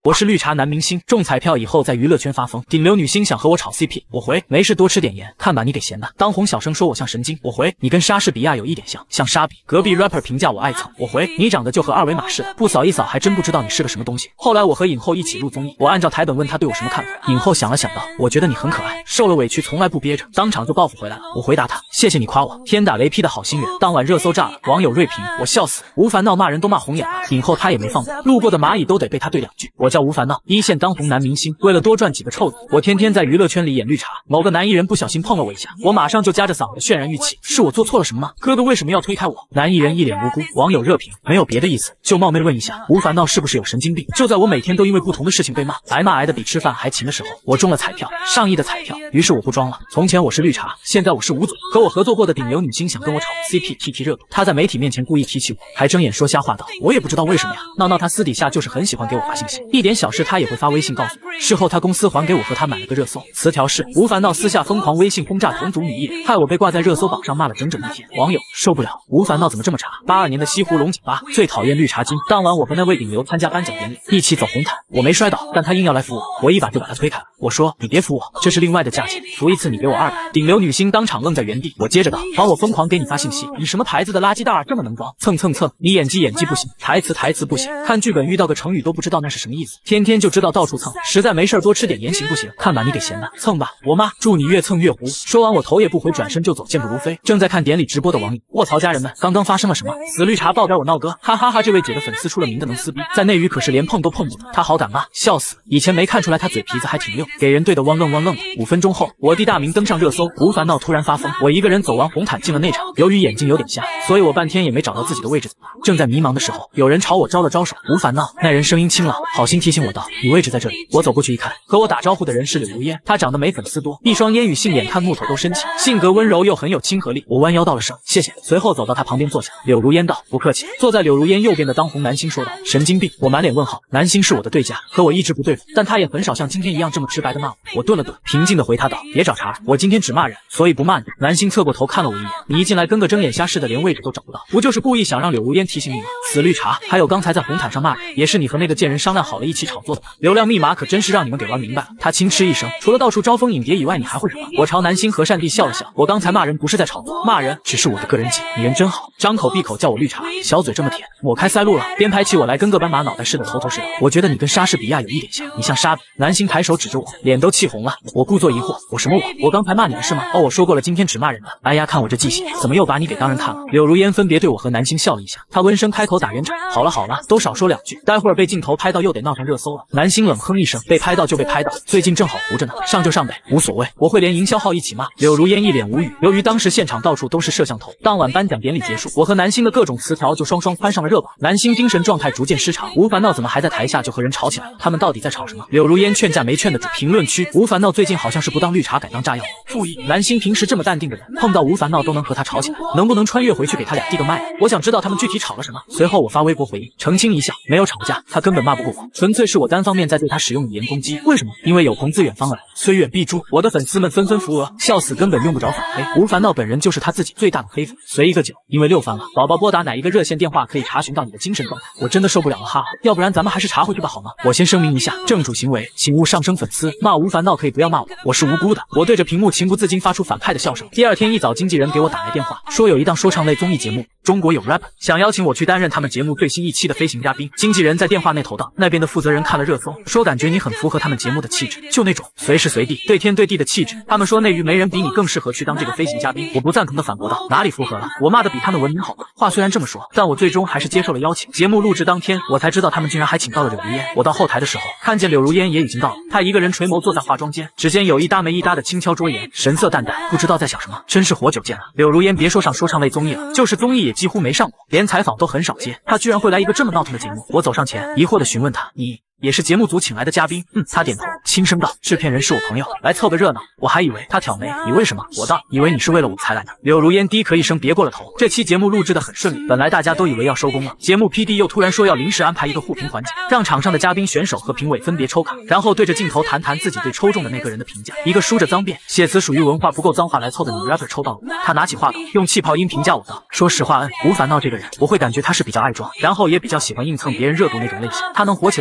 我是绿茶男明星，中彩票以后在娱乐圈发疯，顶流女星想和我炒 CP， 我回没事多吃点盐，看把你给闲的。当红小生说我像神经，我回你跟莎士比亚有一点像，像沙比。隔壁 rapper 评价我爱蹭，我回你长得就和二维码似的，不扫一扫还真不知道你是个什么东西。后来我和影后一起录综艺，我按照台本问他对我什么看法，影后想了想道，我觉得你很可爱，受了委屈从来不憋着，当场就报复回来了。我回答他，谢谢你夸我，天打雷劈的好心人。当晚热搜炸了，网友锐评，我笑死，吴凡闹骂人都骂红眼了，影后他也没放过，路过的蚂蚁都得被他对两句。我叫吴凡闹，一线当红男明星，为了多赚几个臭子，我天天在娱乐圈里演绿茶。某个男艺人不小心碰了我一下，我马上就夹着嗓子渲然欲泣，是我做错了什么吗？哥哥为什么要推开我？男艺人一脸无辜，网友热评，没有别的意思，就冒昧问一下，吴凡闹是不是有神经病？就在我每天都因为不同的事情被骂，挨骂挨得比吃饭还勤的时候，我中了彩票，上亿的彩票，于是我不装了。从前我是绿茶，现在我是吴总，和我合作过的顶流女星想跟我炒 CP 提热度，她在媒体面前故意提起我，还睁眼说瞎话道，我也不知道为什么呀。闹闹她私底下就是很喜欢给我发信息，一点小事她也会发微信告诉我，事后她公司还给我和她买了个热搜，词条是吴凡闹私下疯狂微信轰炸同组女艺人，害我被挂在热搜榜上骂了整整一天。网友受不了，吴凡闹怎么这么差？82年的西湖龙井吧，最讨厌绿茶精。当晚我和那位顶流参加颁奖典礼，一起走红毯，我没摔倒，但他硬要来扶我，我一把就把他推开了。我说你别扶我，这是另外的价钱，扶一次你给我200。顶流女星当场愣在原地，我接着道，帮我疯狂给你发信息，你什么牌子的垃圾袋这么能装？蹭蹭蹭，你演技不行，台词不行，看剧本遇到个成语都不知道那是什么意思，天天就知道到处蹭，实在没事多吃点盐行不行？看把你给闲的，蹭吧，我妈祝你越蹭越糊。说完我头也不回转身就走，健步如飞。正在看典礼直播的网友，卧槽家人们，刚刚发生了什么？死绿茶爆点我闹哥，哈哈哈！这位姐的粉丝出了名的能撕逼，在内娱可是连碰都碰不得，她好敢骂，笑死！以前没看出来她嘴皮子还挺溜，给人对的汪愣的。5分钟后，我弟大名登上热搜，吴凡闹突然发疯，我一个人走完红毯进了内场，由于眼睛有点瞎，所以我半天也没找到自己的位置，怎么办？正在迷茫的时候，有人朝我招了招手，吴凡闹，那人声音清朗，好心提醒我道，你位置在这里。我走过去一看，和我打招呼的人是柳如烟，她长得没粉丝多，一双烟雨杏眼看木头都生气，性格温柔又很有亲和力。我弯腰道了声谢谢，随后走到她旁边坐下。柳如烟道，不客气。坐在柳如烟右边的当红男星说道，神经病。我满脸问号，男星是我的对家，和我一直不对付，但他也很少像今天一样这么直白的骂我。我顿了顿，平静的回他道，别找茬，我今天只骂人，所以不骂你。男星侧过头看了我一眼，你一进来跟个睁眼瞎似的，连位置都找不到，不就是故意想让柳如烟提醒你吗？死绿茶！还有刚才在红毯上骂人，也是你和那个贱人商量好了一起炒作的吧？流量密码可真是让你们给玩明白了。他轻嗤一声，除了到处招蜂引蝶以外，你还会什么？我朝男星和善地笑了笑，我刚才骂人不是在炒作，骂人只是我的个人技。你人真好，张口闭口叫我绿茶，小嘴这么甜，抹开塞露了，编排起我来跟个斑马脑袋似的，头是道。我觉得你跟莎士比亚有一点像，你像沙比。男星抬手指着我，脸都气红了。我故作疑惑，我什么我刚才骂你了是吗？哦，我说过了，今天只骂人的。哎呀，看我这记性，怎么又把你给当人看了？柳如烟分别对我和男星笑了一下，他温声开口打圆场，好了，都少说2句，待会儿被镜头拍到又得闹上热搜了。男星冷哼一声，被拍到就被拍到，最近正好糊着呢，上就上呗，无所谓，我会连营销号一起骂。柳如烟一脸无语，由于当时现场到处都是摄像头，当晚颁奖典礼结束，我和男星的各种词条就双攀上了热榜。男星精神状态逐渐失常，吴凡闹怎么还在台下就和人吵起来？他们到底在吵什么？柳如烟劝架没劝得住。评论区，吴凡闹最近好像是不当绿茶改当炸药。负1，男星平时这么淡定的人，碰到吴凡闹都能和他吵起来，能不能穿越回去给他俩递个麦？我想知道他们具体吵了什么。随后我发微博回应澄清一下，没有吵架，他根本骂不过我，纯粹是我单方面在对他使用语言攻击。为什么？因为有朋自远方来，虽远必诛。我的粉丝们纷纷扶额，笑死，根本用不着反黑。吴凡闹本人就是他自己最大的黑粉。随一个9，因为6番了，宝宝拨打哪一个热线电话可以查询到你的精神状态？我真的受不了了哈，要不然咱们还是查回去吧好吗？我先声明一下，正主行为，请勿上升粉丝。骂吴凡闹可以不要骂我是无辜的。我对着屏幕情不自禁发出反派的笑声。第2天一早，经纪人给我打来电话，说有一档说唱类综艺节目中国有 rap， 想邀请我去担任他们节目最新一期的飞行嘉宾。经纪人在电话那头道，那边的负责人看了热搜，说感觉你很符合他们节目的气质，就那种随时随地对天对地的气质。他们说内娱没人比你更适合去当这个飞行嘉宾。我不赞同的反驳道，哪里符合了？我骂的比他们文明好吗？话虽然这么说，但我最终还是接受了邀请。节目录制当天，我才知道他们竟然还请到了柳如烟。我到后台的时候，看见柳如烟也已经到了，她一个人垂眸坐在化妆间，指尖有一搭没一搭的轻敲桌沿，神色淡淡，不知道在想什么，真是活久见了。柳如烟别说上说唱类综艺了，就是综艺也几乎没上过，连采访都很少接，她居然会来一个这么闹腾的节目。我走上前，疑惑地询问她，你也是节目组请来的嘉宾？他点头，轻声道，制片人是我朋友，来凑个热闹。我还以为他挑眉，你为什么？我道，以为你是为了我才来的。柳如烟低咳一声，别过了头。这期节目录制的很顺利，本来大家都以为要收工了，节目 PD 又突然说要临时安排一个互评环节，让场上的嘉宾选手和评委分别抽卡，然后对着镜头谈自己对抽中的那个人的评价。一个梳着脏辫，写词属于文化不够脏话来凑的女 rapper 抽到了我，他拿起话筒用气泡音评价我道，说实话，吴凡闹这个人，我会感觉他是比较爱装，然后也比较喜欢硬蹭别人热度那种类型，他能火起来我也是感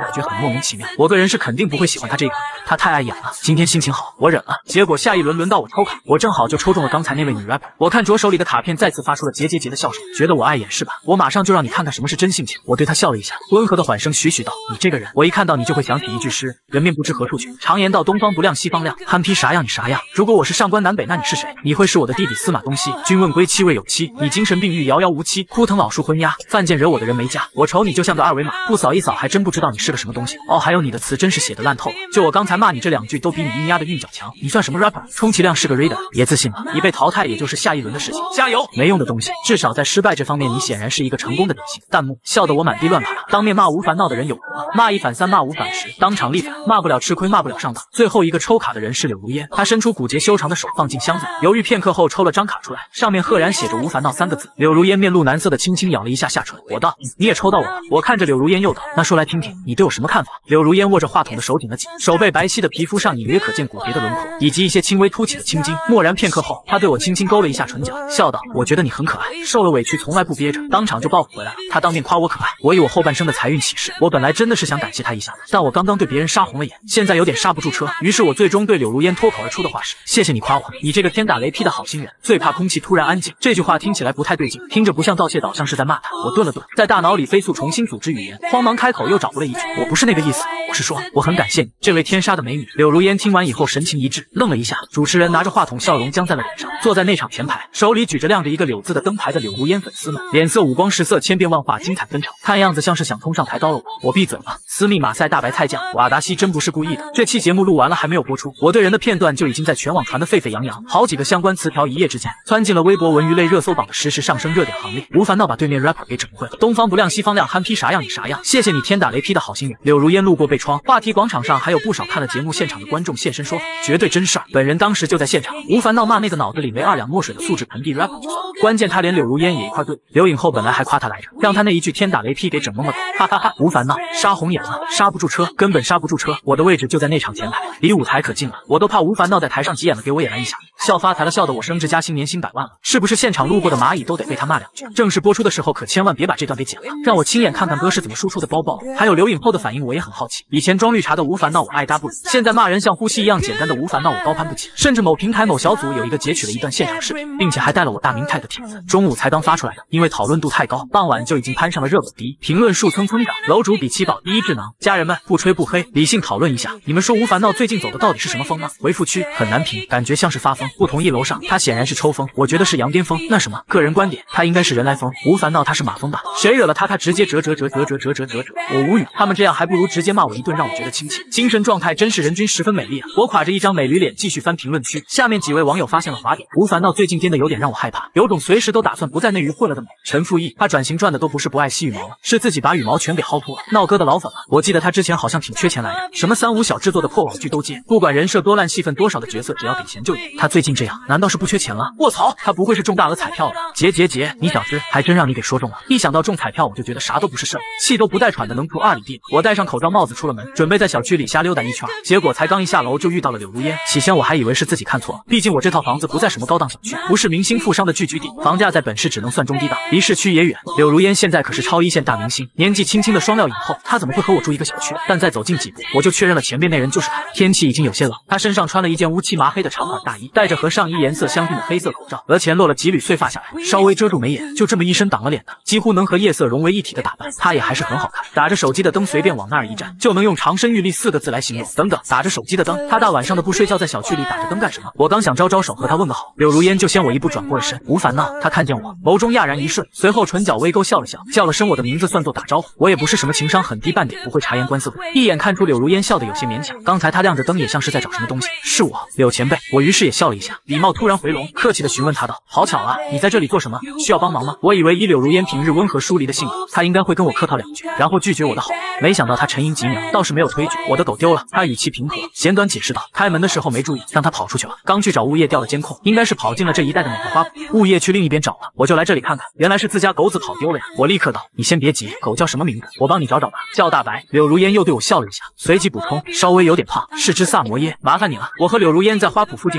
感觉很莫名其妙。我个人是肯定不会喜欢他这个人，他太碍眼了。今天心情好，我忍了。结果下一轮轮到我抽卡，我正好就抽中了刚才那位女 rapper。我看着手里的卡片，再次发出了结结结的笑声，觉得我碍眼是吧？我马上就让你看看什么是真性情。我对他笑了一下，温和的缓声徐徐道：“你这个人，我一看到你就会想起一句诗：人面不知何处去。常言道，东方不亮西方亮。憨批啥样你啥样。如果我是上官南北，那你是谁？你会是我的弟弟司马东西。君问归期未有期，你精神病愈，遥遥无期。枯藤老树昏鸦，犯贱惹我的人没家。我瞅你就像个二维码，不扫一扫还真不知道你是个什么东西。哦，还有你的词真是写的烂透了。就我刚才骂你这2句，都比你阴压的韵脚强。你算什么 rapper？ 充其量是个 raider。别自信了，你被淘汰也就是下一轮的事情。加油！没用的东西，至少在失败这方面，你显然是一个成功的典型。弹幕笑得我满地乱爬。当面骂无烦恼的人有毒啊！骂一反三，骂五反十，当场立反，骂不了吃亏，骂不了上当。最后一个抽卡的人是柳如烟，他伸出骨节修长的手放进箱子里，犹豫片刻后抽了张卡出来，上面赫然写着无烦恼3个字。柳如烟面露难色的轻轻咬了一下下唇。我道：你也抽到我了。我看着柳如烟又道：那说来听听，你对我什么看法？柳如烟握着话筒的手紧了紧，手背白皙的皮肤上隐约可见骨节的轮廓，以及一些轻微凸起的青筋。默然片刻后，他对我轻轻勾了一下唇角，笑道：我觉得你很可爱，受了委屈从来不憋着，当场就报复回来了。他当面夸我可爱，我以我后半生的财运起誓，我本来真的是想感谢他一下的，但我刚刚对别人杀红了眼，现在有点刹不住车。于是我最终对柳如烟脱口而出的话是：谢谢你夸我，你这个天打雷劈的好心人。最怕空气突然安静，这句话听起来不太对劲，听着不像道谢，倒像是在骂他。我顿了顿，在大脑里飞速重新组织语言，慌忙开口又找回了一句：我不是那个意思，我是说我很感谢你，这位天杀的美女。柳如烟听完以后神情一滞，愣了一下。主持人拿着话筒，笑容僵在了脸上。坐在内场前排，手里举着亮着一个柳字的灯牌的柳如烟粉丝们，脸色五光十色，千变万化，精彩纷呈，看样子像是想冲上台刀了我闭嘴了。私密马赛大白菜酱，瓦达西真不是故意的。这期节目录完了还没有播出，我对人的片段就已经在全网传得沸沸扬扬，好几个相关词条一夜之间窜进了微博文娱类热搜榜的实时上升热点行列。无烦恼把对面 rapper 给整会了，东方不亮西方亮，憨批啥样你啥样。谢谢你天打雷劈的好心人。柳如烟路过被窗，话题广场上还有不少看了节目现场的观众现身说法，绝对真事儿。本人当时就在现场。无烦恼骂那个脑子里没2两墨水的素质盆地 rapper 就算了，关键他连柳如烟也一块对。刘影后本来还夸他来着，让他那一句天打雷劈给整懵了头，哈哈哈！无烦恼杀红眼了，刹不住车，根本刹不住车。我的位置就在内场前排，离舞台可近了，我都怕无烦恼在台上急眼了给我也来一下，笑发财了，笑得我升职加薪年薪100万了。是不是现场路过的蚂蚁都得被他骂2句？正式播出的时候可千万别把这段给剪了，让我亲眼看看哥是怎么输出的包包。还有刘影后的反应我也很好奇，以前装绿茶的无烦恼我爱搭不理，现在骂人像呼吸一样简单的无烦恼我高攀不起。甚至某平台某小组有一个截取了一段现场视频，并且还带了我大明太的帖子，中午才刚发出来的，因为讨论度太高，傍晚就已经攀上了热榜第一，评论数蹭蹭涨，楼主比7宝第一智囊。家人们不吹不黑，理性讨论一下，你们说无烦恼最近走的到底是什么风呢？回复区很难评，感觉像是发疯。不同意楼上，他显然是抽风，我觉得是羊癫疯。那什么，个人观点，他应该是人来疯，无烦恼他是马疯吧？谁惹了他，他直接折。我无语，他们这样还不如直接骂我一顿，让我觉得亲切。精神状态真是人均10分美丽啊！我垮着一张美驴脸继续翻评论区，下面几位网友发现了滑点，无烦恼最近颠的有点让我害怕，有种随时都打算不在内娱混了的美。陈复义，他转型赚的都不是不爱惜羽毛了，是自己把羽毛全给薅秃了。闹哥的老粉了，我记得他之前好像挺缺钱来着，什么3、5小制作的破网剧都接，不管人设多烂戏份多少的角色，只要给钱就演。他最近这样，难道是不缺钱了？卧槽，他不会是中大额彩票了？结，你小子还真让你给说中了。一想到中彩票，我就觉得啥都不是事儿，气都不带喘的能出2里地。我戴上口罩帽子出了门，准备在小区里瞎溜达一圈，结果才刚一下楼就遇到了柳如烟。起先我还以为是自己看错了，毕竟我这套房子不在什么高档小区，不是明星富商的聚居地，房价在本市只能算中低档，离市区也远。柳如烟现在可是超一线大明星，年纪轻轻的双料影后，她怎么会和我住一个小区？但再走近几步，我就确认了前面那人就是她。天气已经有些冷，她身上穿了一件乌漆麻黑的长款大衣，戴着和上衣颜色相近的黑色口罩，额前落了几缕碎发下来，稍微遮住眉眼，就这么一身挡了脸的，几乎能和夜色融为一体的打扮，她也还是很好看。打着手机的灯，随便往那儿一站，就能用长身玉立4个字来形容。等等，打着手机的灯，她大晚上的不睡觉，在小区里打着灯干什么？我刚想招招手和她问个好，柳如烟就先我一步转过了身。无烦恼，她看见我，眸中讶然一瞬，随后唇角微勾笑了笑，叫了声我的名字算作打招呼。我也不是什么情商很低，半点不会察言观色的，一眼看出柳如烟笑得有些勉强。刚才她亮着灯，也像是在找什么东西。是我，柳前辈。我于是也笑了一下，礼貌突然回笼，客气的询问她道：好巧啊，你在这里做什么？需要帮忙吗？我以为以柳如烟平日温和疏离的性格，她应该会跟我客套2句，然后拒绝我的好意，没想到她沉吟几秒，倒是没有推举。我的狗丢了，她语气平和，简短解释道：开门的时候没注意，让她跑出去了，刚去找物业调了监控，应该是跑进了这一带的哪个花圃，物业去另一边找了，我就来这里看看，原来是自家狗子跑丢了呀。我立刻道：你先别急，狗叫什么名字？我帮你找找吧。叫大白。柳如烟又对我笑了一下，随即补充：稍微有点胖，是只萨摩耶，麻烦你了。我和柳如烟在花圃附近翻来覆去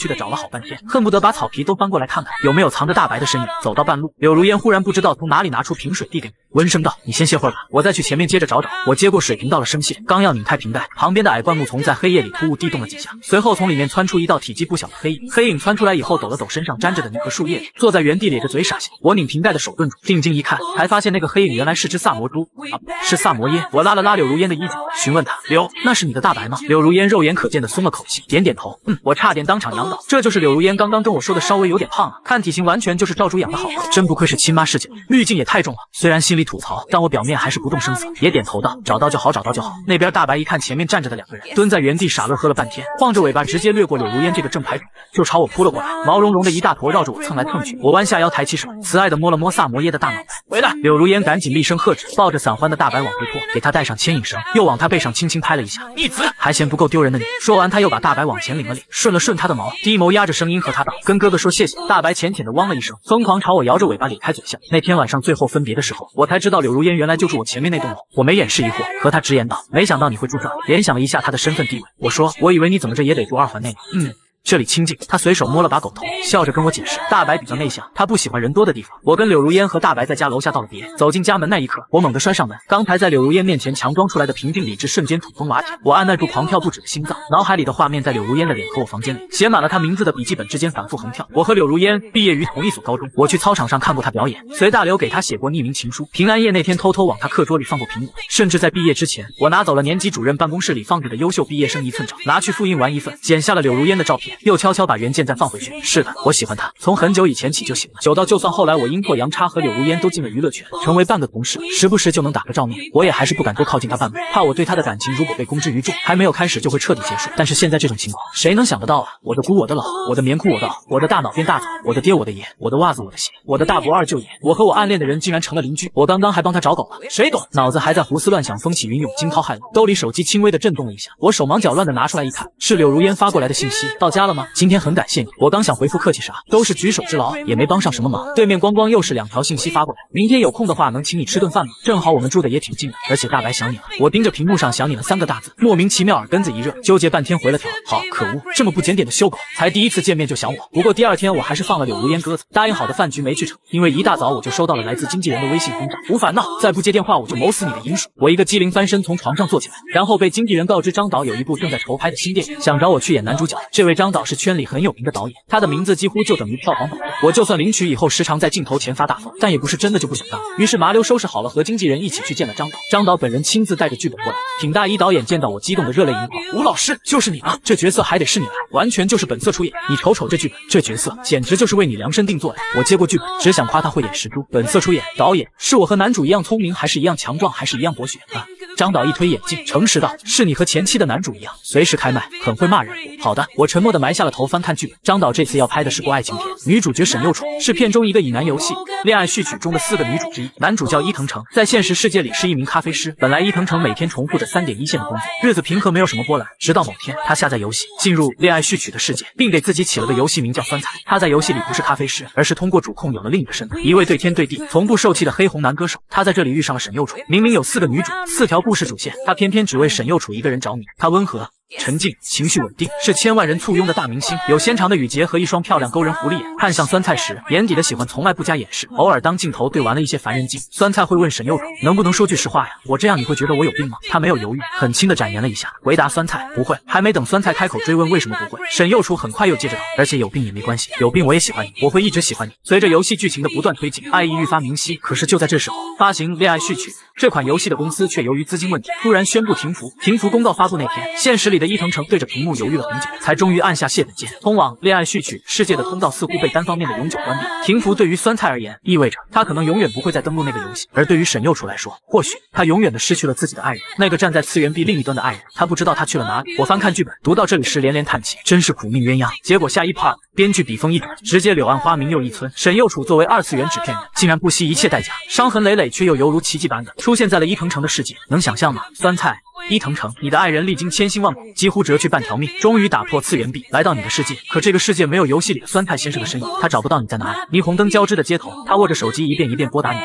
的找了好半天，恨不得把草皮都翻过来看看有没有藏着大白的身影。走到半路，柳如烟忽然不知道从哪里拿出瓶水递给我，温声道：“你先歇会儿吧，我再去前面接着找找。”我接过水瓶倒了声谢，刚要拧开瓶盖，旁边的矮灌木丛在黑夜里突兀地动了几下，随后从里面窜出一道体积不小的黑影。黑影窜出来以后，抖了抖身上沾着的泥和树叶，坐在原地咧着嘴傻笑。我拧瓶盖的手顿住，定睛一看，才发现那个黑影原来是只萨摩猪啊，是萨摩耶。我拉了拉柳如烟的衣角，询问她：“柳，那是你的大白吗？”柳如烟肉眼可见的松了口气，点点头，我差点当场仰倒。这就是柳如烟刚刚跟我说的稍微有点胖啊，看体型完全就是赵猪养的好，真不愧是亲妈视角，滤镜也太重了。虽然心里吐槽，但我表面还是不动声色，也点头道：“找到就好，找到就好。”那边大白一看前面站着的两个人，蹲在原地傻乐呵了半天，晃着尾巴直接掠过柳如烟这个正牌主，就朝我扑了过来，毛茸茸的一大坨绕着我蹭来蹭去。我弯下腰抬起手，慈爱的摸了摸萨摩耶的大脑袋。回来！柳如烟赶紧厉声喝止，抱着散欢的大白往回拖，给他带上牵引绳，又往他背上轻轻拍了一下。逆子，还嫌不够丢人的你！说完，他又把大白往前领了领，顺了顺他的毛，低眸压着声音和他道：“跟哥哥说谢谢。”大白浅浅的汪了一声，疯狂朝我摇着尾巴咧开嘴笑。那天晚上最后分别的时候，我才知道柳如烟原来就住我前面那栋楼。我没掩饰疑惑，和他直言道：“没想到你会住这儿。”联想了一下他的身份地位，我说：“我以为你怎么着也得住2环内呢。”这里清静。他随手摸了把狗头，笑着跟我解释，大白比较内向，他不喜欢人多的地方。我跟柳如烟和大白在家楼下道了别，走进家门那一刻，我猛地摔上门，刚才在柳如烟面前强装出来的平静理智瞬间土崩瓦解。我按耐住狂跳不止的心脏，脑海里的画面在柳如烟的脸和我房间里写满了她名字的笔记本之间反复横跳。我和柳如烟毕业于同一所高中，我去操场上看过她表演，随大刘给她写过匿名情书，平安夜那天偷偷往她课桌里放过苹果，甚至在毕业之前，我拿走了年级主任办公室里放着的优秀毕业生1寸照，拿去复印完一份，剪下了柳如烟的照片，又悄悄把原件再放回去。是的，我喜欢她，从很久以前起就喜欢，久到就算后来我阴错阳差和柳如烟都进了娱乐圈，成为半个同事，时不时就能打个照面，我也还是不敢多靠近她半步，怕我对她的感情如果被公之于众，还没有开始就会彻底结束。但是现在这种情况，谁能想得到啊？我的姑我的老，我的棉裤我的袄，我的大脑变大枣，我的爹我的爷，我的袜子我的鞋，我的大伯二舅爷，我和我暗恋的人竟然成了邻居，我刚刚还帮他找狗了，谁懂？脑子还在胡思乱想，风起云涌，惊涛骇浪，兜里手机轻微的震动了一下，我手忙脚乱的拿出来一看，是柳如烟发过来的信息，到家了吗？今天很感谢你，我刚想回复客气啥，都是举手之劳，也没帮上什么忙。对面咣咣又是2条信息发过来，明天有空的话能请你吃顿饭吗？正好我们住的也挺近的，而且大白想你了。我盯着屏幕上想你了3个大字，莫名其妙耳根子一热，纠结半天回了条好。可恶，这么不检点的修狗，才第一次见面就想我。不过第2天我还是放了柳如烟鸽子，答应好的饭局没去成，因为一大早我就收到了来自经纪人的微信轰炸，无烦恼，再不接电话我就谋死你的银鼠。我一个机灵翻身从床上坐起来，然后被经纪人告知张导有一部正在筹拍的新电影，想找我去演男主角。这位张导是圈里很有名的导演，他的名字几乎就等于票房保证。我就算领取以后时常在镜头前发大疯，但也不是真的就不想当。于是麻溜收拾好了，和经纪人一起去见了张导。张导本人亲自带着剧本过来，挺大一导演见到我激动的热泪盈眶，吴老师就是你啊，这角色还得是你来，完全就是本色出演。你瞅瞅这剧本，这角色简直就是为你量身定做的。我接过剧本，只想夸他会演石猪，本色出演。导演是我和男主一样聪明，还是一样强壮，还是一样博学啊？张导一推眼镜，诚实道：“是你和前妻的男主一样，随时开麦，很会骂人。”好的，我沉默地埋下了头，翻看剧本。张导这次要拍的是部爱情片，女主角沈幼楚是片中一个以男游戏《恋爱序曲》中的4个女主之一，男主叫伊藤诚，在现实世界里是一名咖啡师。本来伊藤诚每天重复着3点一线的工作，日子平和，没有什么波澜。直到某天，他下载游戏，进入《恋爱序曲》的世界，并给自己起了个游戏名叫酸菜。他在游戏里不是咖啡师，而是通过主控有了另一个身份，一位对天对地、从不受气的黑红男歌手。他在这里遇上了沈幼楚，明明有4个女主，4条故事主线，他偏偏只为沈幼楚一个人着迷。他温和沉静，情绪稳定，是千万人簇拥的大明星，有纤长的羽结和一双漂亮勾人狐狸眼。看向酸菜时，眼底的喜欢从来不加掩饰。偶尔当镜头对完了一些烦人劲，酸菜会问沈幼楚：“能不能说句实话呀？我这样你会觉得我有病吗？”他没有犹豫，很轻的展颜了一下，回答酸菜：“不会。”还没等酸菜开口追问为什么不会，沈幼楚很快又接着道：“而且有病也没关系，有病我也喜欢你，我会一直喜欢你。”随着游戏剧情的不断推进，爱意愈发明晰。可是就在这时候，发行《恋爱序曲》这款游戏的公司却由于资金问题，突然宣布停服。停服公告发布那天，现实里的伊藤诚对着屏幕犹豫了很久，才终于按下卸本键。通往恋爱序曲世界的通道似乎被单方面的永久关闭。停服对于酸菜而言，意味着他可能永远不会再登录那个游戏；而对于沈幼楚来说，或许他永远的失去了自己的爱人，那个站在次元壁另一端的爱人。他不知道他去了哪里。我翻看剧本，读到这里时连连叹气，真是苦命鸳鸯。结果下一 part， 编剧笔锋一转，直接柳暗花明又一村。沈幼楚作为2次元纸片人，竟然不惜一切代价，伤痕累累却又犹如奇迹般的出现在了伊藤诚的世界。能想象吗？酸菜。伊藤诚，你的爱人历经千辛万苦，几乎折去半条命，终于打破次元壁，来到你的世界。可这个世界没有游戏里的酸菜先生的身影，他找不到你在哪里。霓虹灯交织的街头，他握着手机一遍一遍拨打你的电话。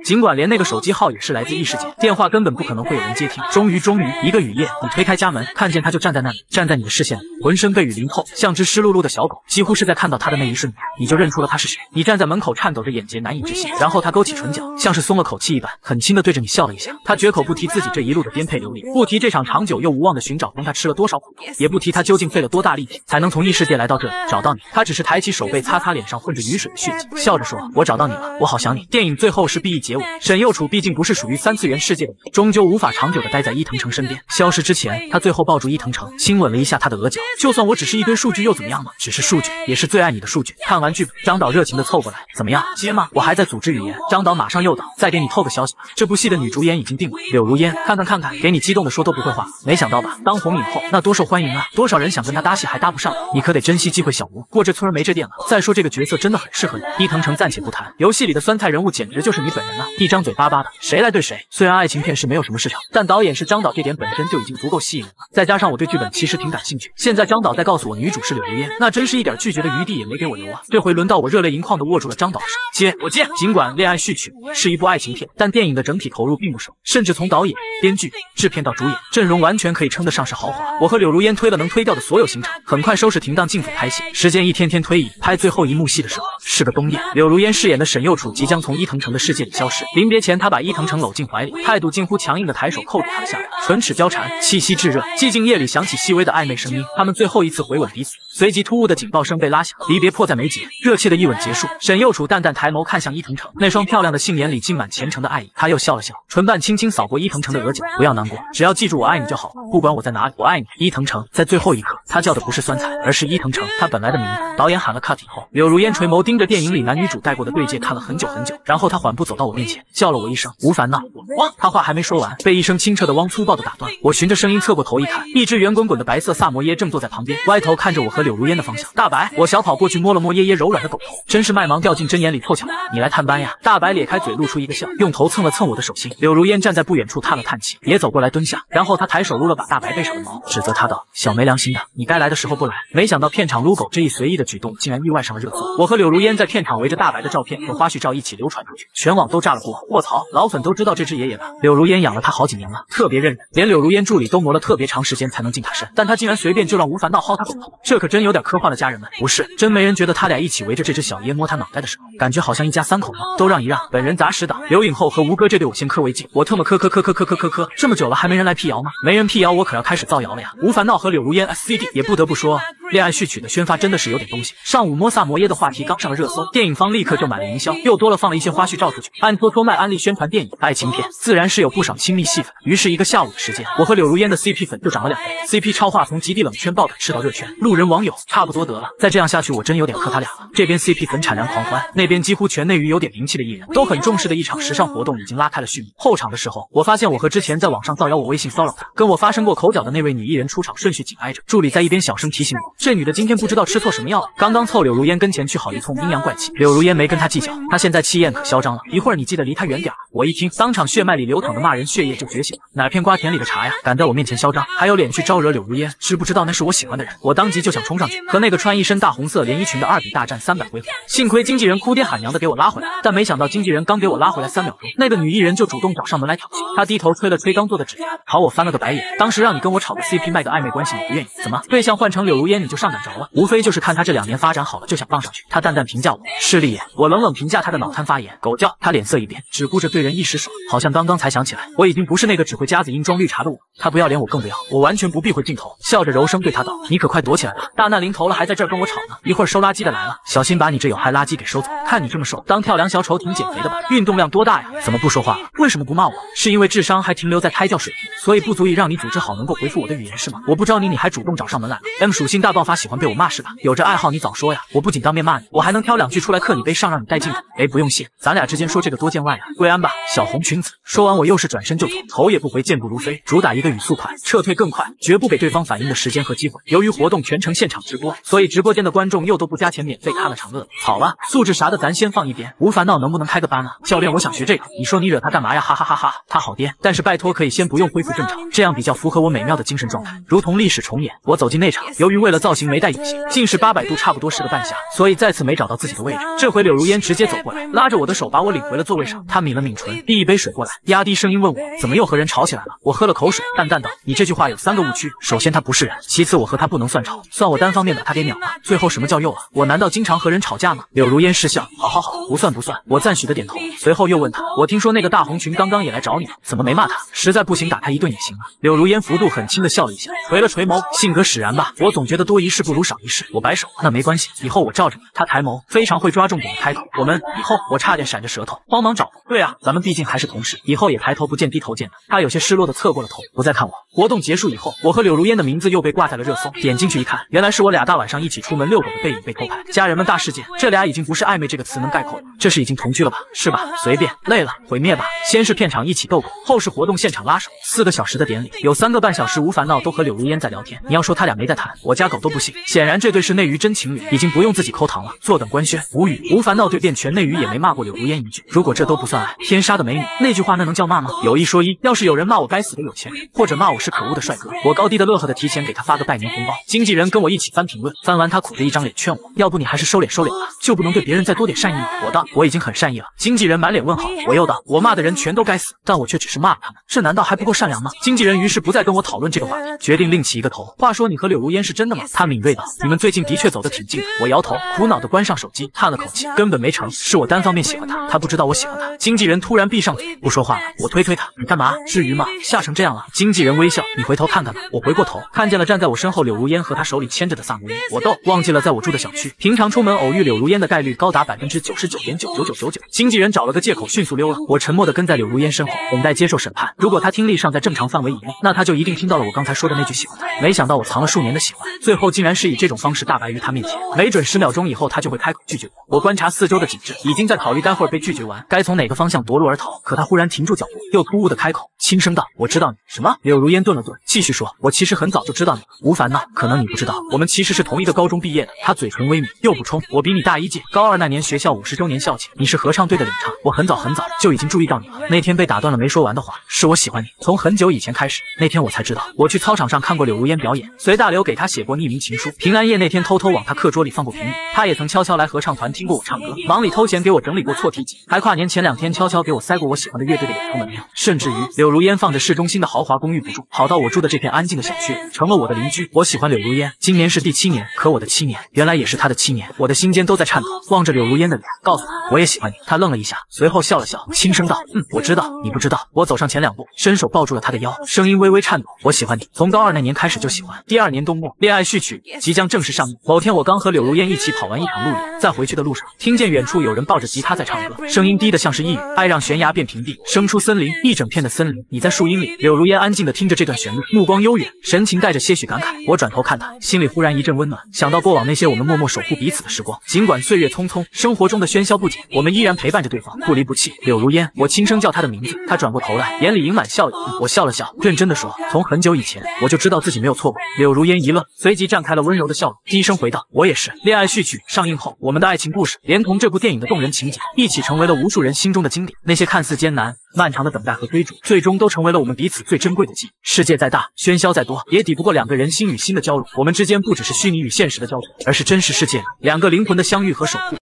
尽管连那个手机号也是来自异世界，电话根本不可能会有人接听。终于，一个雨夜，你推开家门，看见他就站在那里，站在你的视线里，浑身被雨淋透，像只湿漉漉的小狗。几乎是在看到他的那一瞬间，你就认出了他是谁。你站在门口，颤抖着，眼睫难以置信。然后他勾起唇角，像是松了口气一般，很轻地对着你笑了一下。他绝口不提自己这一路的颠沛流离，不提这场长久又无望的寻找中他吃了多少苦头，也不提他究竟费了多大力气才能从异世界来到这里找到你。他只是抬起手背擦擦脸上混着雨水的血迹，笑着说：“我找到你了，我好想你。”电影最后是 B E 结尾。沈右楚毕竟不是属于3次元世界的你，终究无法长久地待在伊藤诚身边。消失之前，他最后抱住伊藤诚，亲吻了一下他的额角。就算我只是一堆数据又怎么样呢？只是数据，也是最爱你的数据。看完剧本，张导热情地凑过来：“怎么样，接吗？我还在组织语言。”张导马上诱导：“再给你透个消息，这部戏的女主演已经定了，柳如烟。看看，给你激动的说都不会话。没想到吧？当红影后，那多受欢迎啊！多少人想跟她搭戏还搭不上，你可得珍惜机会，小吴。过这村没这店了。再说这个角色真的很适合你。”伊藤诚暂且不谈，游戏里的酸菜人物简直就是你本人啊！一张嘴巴巴的，谁来对谁？虽然爱情片是没有什么市场，但导演是张导，这点本身就已经足够吸引人了。再加上我对剧本其实挺感兴趣，现在张导再告诉我女主是柳如烟，那真是一点拒绝的余地也没给我留啊！这回轮到我热泪盈眶的握住了张导的手，接。尽管《恋爱序曲》是一部爱情片，但电影的整体投入并不少，甚至从导演、编剧、制片到主演，阵容完全可以称得上是豪华。我和柳如烟推了能推掉的所有行程，很快收拾停当进组拍戏。时间一天天推移，拍最后一幕戏的时候是个冬夜，柳如烟饰演的沈右楚即将从伊藤诚的世界里消失。临别前，他把伊藤诚搂进怀里，态度近乎强硬的抬手扣住他的下巴，唇齿交缠，气息炙热。寂静夜里响起细微的暧昧声音，他们最后一次回吻彼此。随即突兀的警报声被拉响，离别迫在眉睫，热切的一吻结束。沈右楚淡淡抬眸看向伊藤诚，那双漂亮的杏眼里浸满虔诚的爱意。他又笑了笑，唇瓣轻轻扫过伊藤诚的额角，不要难过，只要记住我爱你就好了，不管我在哪里，我爱你。伊藤诚在最后一刻，他叫的不是酸菜，而是伊藤诚，他本来的名字。导演喊了 cut 以后，柳如烟垂眸盯着电影里男女主戴过的对戒看了很久，然后他缓步走到我面前，叫了我一声吴烦恼。汪，他话还没说完，被一声清澈的汪粗暴的打断。我循着声音侧过头一看，一只圆滚滚的白色萨摩耶正坐在旁边，歪头看着我和柳如烟的方向。大白，我小跑过去摸了摸耶耶柔软的狗头，真是麦芒掉进针眼里凑巧了，你来探班呀？大白咧开嘴露出一个笑，用头蹭了蹭我的手心。柳如烟站在不远处叹了叹气，也走过来蹲下，然后他抬手撸了把大白背上的毛，指责他道：“小没良心的，你该来的时候不来。”没想到片场撸狗这一随意的举动，竟然意外上了热搜。我和柳如烟在片场围着大白的照片和花絮照一起流传出去，全网都炸了锅。卧槽，老粉都知道这只爷爷了。柳如烟养了他好几年了，特别认人，连柳如烟助理都磨了特别长时间才能进他身，但他竟然随便就让吴烦恼薅他狗头，这可真有点科幻了。家人们，不是真没人觉得他俩一起围着这只小爷摸他脑袋的时候，感觉好像一家3口呢？都让一让。本人杂食党刘影后和吴哥这对我先磕为敬，我特么磕，这么久了还没人来辟谣吗？没人辟谣，我可要开始造谣了呀！吴烦恼和柳如烟 SCD 也不得不说，恋爱序曲的宣发真的是有点东西。上午摸萨摩耶的话题刚上了热搜，电影方立刻就买了营销，又多了放了一些花絮照出去，暗搓搓卖安利宣传电影。爱情片自然是有不少亲密戏份，于是一个下午的时间，我和柳如烟的 CP 粉就涨了2倍 ，CP 超话从极地冷圈爆粉吃到热圈，路人网友差不多得了，再这样下去我真有点磕他俩了。这边 CP 粉产量狂欢，那边几乎全内娱有点名气的艺人都很重视的一场时尚活动已经拉开了序幕。后场的时候，我发现我和之前在网上造谣我微信骚扰他，跟我发生过口角的那位女艺人出场顺序紧挨着，助理在一边小声提醒我，这女的今天不知道吃错什么药了，刚刚凑柳如烟跟前去好一通阴阳怪气。柳如烟没跟他计较，她现在气焰可嚣张了，一会儿你记得离她远点。我一听，当场血脉里流淌的骂人血液就觉醒了，哪片瓜田里的茶呀，敢在我面前嚣张，还有脸去招惹柳如烟，知不知道那是我喜欢的人？我当即就想冲上去和那个穿一身大红色连衣裙的2比大战300回合，幸亏经纪人哭爹喊娘的给我拉回来，但没想到经纪人刚给我拉回来3秒钟，那个女艺人就主动找上门来挑衅。她低头吹了吹刚做的指甲，朝我翻了个白眼。当时让你跟我炒个 CP 卖个暧昧关系，你不愿意，怎么对象换成柳如烟你就上赶着了？无非就是看她这2年发展好了就想傍上去。她淡淡评价我势利眼，我冷冷评价她的脑瘫发言狗叫。她脸色一变，只顾着对人一时爽，好像刚刚才想起来我已经不是那个只会夹子音装绿茶的我。她不要脸我更不要，我完全不避讳镜头，笑着柔声对她道：“你可快躲起来吧，大难临头了还在这儿跟我吵呢，一会儿收垃圾的来了，小心把你这有害垃圾给收走。看你这么瘦，当跳梁小丑挺减肥的吧？运动量多大呀？怎么不说话了？为什么不骂我？是因为智商还停留在胎教水平，所以不足以让你组织好能够回复我的语言是吗？我不招你，你还主动找上门来了。M 属性大爆发，喜欢被我骂是吧？有这爱好你早说呀！我不仅当面骂你，我还能挑2句出来克你杯上，让你带劲。哎，不用谢，咱俩之间说这个多见外啊。跪安吧，小红裙子。说完我又是转身就走，头也不回，健步如飞，主打一个语速快，撤退更快，绝不给对方反应的时间和机会。由于活动全程现场直播，所以直播间的观众又都不加钱免费看了场热闹。好了，素质啥的咱先放一边，吴烦恼能不能开个班啊？教练，我想学这个。你说你惹他干嘛呀？哈哈哈哈！他好颠，但是拜托可以先不用恢复正常，这样比较符合我美妙的精神状态，如同历史重演。我走进内场，由于为了造型没戴隐形，近视800度，差不多是个半瞎，所以再次没找到自己的位置。这回柳如烟直接走过来，拉着我的手把我领回了座位上。她抿了抿唇，递一杯水过来，压低声音问我怎么又和人吵起来了。我喝了口水，淡淡道：你这句话有3个误区，首先他不是人，其次我和他不能算吵，算我单方面把他给秒了。最后什么叫又了？我难道经常和人吵架吗？柳如烟失笑，好，不算。我赞许的点头，随后又问他，我听说那个大红裙刚刚也来找你了，怎么没骂他？实在不行打他一顿也行啊。柳如烟幅度很轻的笑了一下，垂了垂眸，性格使然吧。我总觉得多一事不如少一事。我摆手，那没关系，以后我罩着你。他抬眸，非常会抓重点的开口，我们以后。我差点闪着舌头，慌忙找补。对啊，咱们毕竟还是同事，以后也抬头不见低头见的。他有些失落的侧过了头，不再看我。活动结束以后，我和柳如烟的名字又被挂在了热搜。点进去一看，原来是我俩大晚上一起出门遛狗的背影被偷拍。家人们大事件，这俩已经不是暧昧这个词能概括了，这是已经同居了吧？是吧？随便，累了毁灭吧。先是片场一起逗狗，后是活动现场拉手，4个小时的典礼，有3个半小时吴烦恼都和柳如烟在聊天。你要说他俩没在谈，我家狗都不信。显然这对是内娱真情侣，已经不用自己抠糖了。坐等官宣，无语。吴烦恼对遍全内娱也没骂过柳如烟一句。如果这都不算爱，天杀的美女，那句话那能叫骂吗？有一说一，要是有人骂我该死的有钱人，或者骂我是可恶的帅哥，我高低的乐呵的提前给他发个拜年红包。经纪人跟我一起翻评论，翻完他苦着一张脸劝我，要不你还是收敛吧，就不能对别人再多点善意吗？我道我已经很善意了。经纪人满脸问号。我又道我骂的人全都该死，但我却只是骂了他们，这难道还不够善良吗？经纪人于是不再跟我讨论这个话题，决定另起一个头。话说你和柳如烟是真的吗？他敏锐道，你们最近的确走得挺近的。我摇头，苦恼的关上手机，叹了口气，根本没成，是我单方面喜欢他，他不知道我喜欢他。经纪人突然闭上嘴，不说话了。我推他，你干嘛？至于吗？吓成这样了。经纪人微笑，你回头看看吧。我回过头，看见了站在我身后柳如烟和他手里牵着的萨摩耶。我逗，忘记了在我住的小区，平常出门偶遇柳如烟的概率高达99.99999%。经纪人找了个借口迅速溜了。我沉默地跟在柳如烟身后，等待接受审判。如果他听力尚在正常范围以内，那他就一定听到了我刚才说的那句喜欢他。没想到我藏了数年的喜欢，最后竟然是以这种方式大白于他面前。没准10秒钟以后他就会开口拒绝我。我观察4周的景致，已经在考虑待会儿被拒绝完该从哪个方向夺路而逃。可他忽然停住脚步，又突兀地开口，轻声道：我知道你。什么？柳如烟顿了顿，继续说，我其实很早就知道你了。吴烦恼，可能你不知道，我们其实是同一个高中毕业的。他嘴唇微抿，又补充，我比你大1届，高2那年学校50周年校庆，你是合唱队的领唱。我很早就已经注意到你了。那天被打断了没说完的话，是我喜欢你，从很久以前开始。那天我才知道，我去操场上看过柳如烟表演，随大刘给她写过匿名情书。平安夜那天偷偷往她课桌里放过评语，她也曾悄悄来合唱团听过我唱歌，忙里偷闲给我整理过错题集，还跨年前2天悄悄给我塞过我喜欢的乐队的演出门票。甚至于柳如烟放着市中心的豪华公寓不住，跑到我住的这片安静的小区，成了我的邻居。我喜欢柳如烟，今年是第7年，可我的7年原来也是她的7年。我的心间都在颤抖，望着柳如烟的脸，告诉她我也喜欢你。她愣了一下，随后笑了笑，轻声道：我知道，你不知道。我走上前2步，伸手抱住了她的腰，声音微微颤抖：我喜欢你，从高2那年开始就喜欢。第2年冬末，恋爱序曲即将正式上映。某天我刚和柳如烟一起跑完一场路演，在回去的路上，听见远处有人抱着吉他在唱歌，声音低得像是一语，爱让悬崖变平地，生出森林，一整片的森林，你在树荫里。柳如烟安静地听着这段旋律，目光悠远，神情带着些许感慨。我转头看她，心里忽然一阵温暖，想到过往那些我们默默守护彼此的时光，尽管岁月匆匆，生活中的喧嚣不减，我们依然陪伴着对方，不离不弃。柳如烟，我轻声叫她的名字，她转过头来，眼里盈满笑意。我笑了笑，认真地说，从很久以前我就知道自己没有错过。柳如烟一愣，随即绽开了温柔的笑容，低声回道：我也是。恋爱序曲上映后，我们的爱情故事连同这部电影的动人情节，一起成为了无数人心中的经典。那些看似艰难漫长的等待和追逐，最终都成为了我们彼此最珍贵的记忆。世界再大，喧嚣再多，也抵不过2个人心与心的交融。我们之间不只是虚拟与现实的交织，而是真实世界里2个灵魂的相遇和守护。